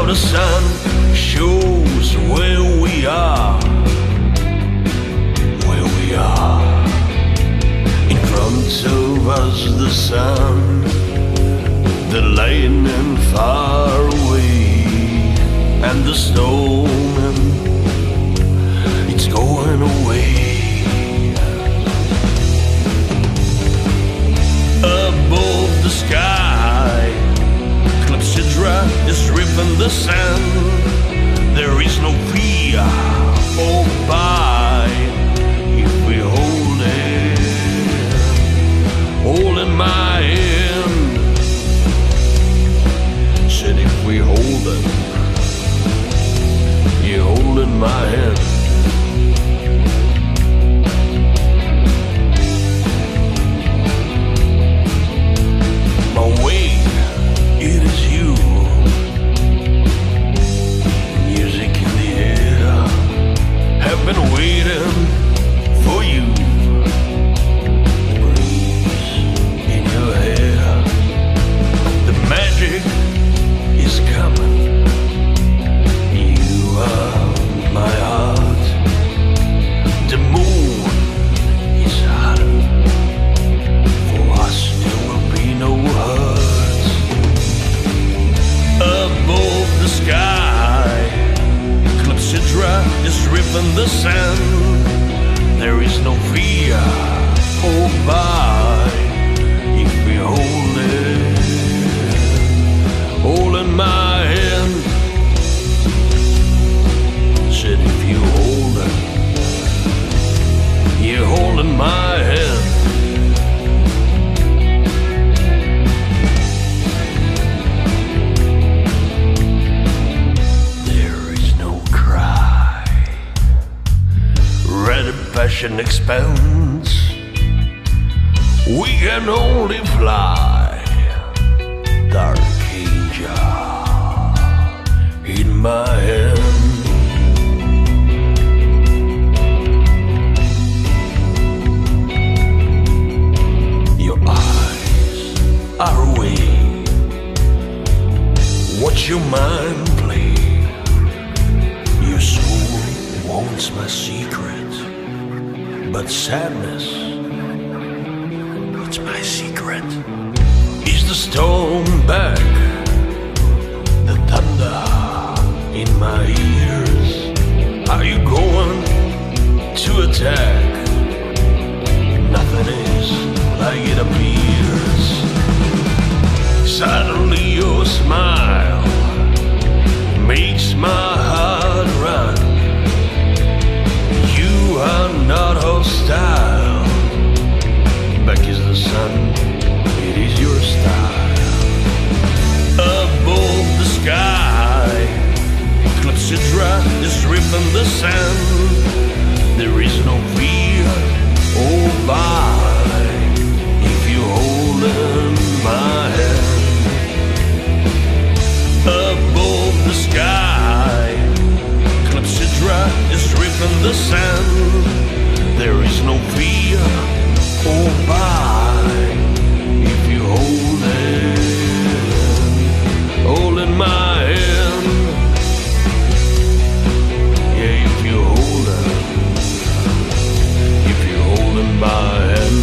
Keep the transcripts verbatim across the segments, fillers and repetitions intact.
the sun shows where we are, where we are. In front of us the sun, the lightning far away, and the storm, it's going away. Above the sky, Clepsydra is ripping the sand. There is no fear or by if we hold it, holding my hand. Said if we hold it, you're holding my hand. My way, it is you. Music in the air, have been waiting for you. Breeze in your hair, the magic is coming. You are my heart. The moon is hot. For us there will be no hurt. Above the sky, Clepsydra is ripping the sand. There is no fear or by if we hold it, holding my hand. Said if you hold it, you're holding my hand. There is no cry, red passion expands. We can only fly, dark angel in my hand. Your eyes are away, watch your mind play. Your soul wants my secret, but sadness, it's my secret. Is the storm back? The thunder in my ears. Are you going to attack? Nothing is like it appears. Suddenly your smile makes my heart run. You are not hostile. Back is the sun, it is your style. Above the sky, Clepsydra is ripping the sand. There is no fear or by if you hold in my hand. Above the sky, Clepsydra is ripping the sand. There is no fear or by if you hold it, holding my hand. Yeah, if you hold it, if you're holding my hand.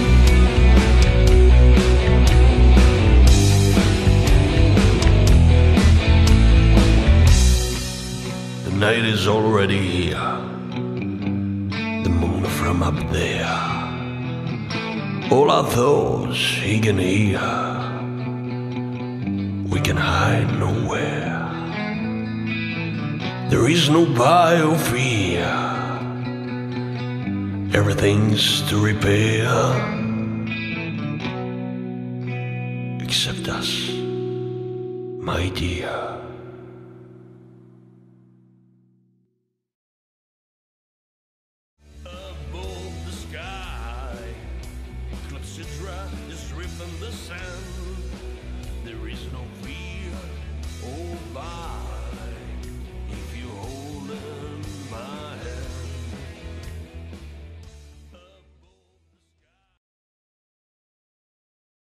The night is already here, the moon from up there. All our thoughts he can hear. We can hide nowhere. There is no bio fear. Everything's to repair, except us, my dear.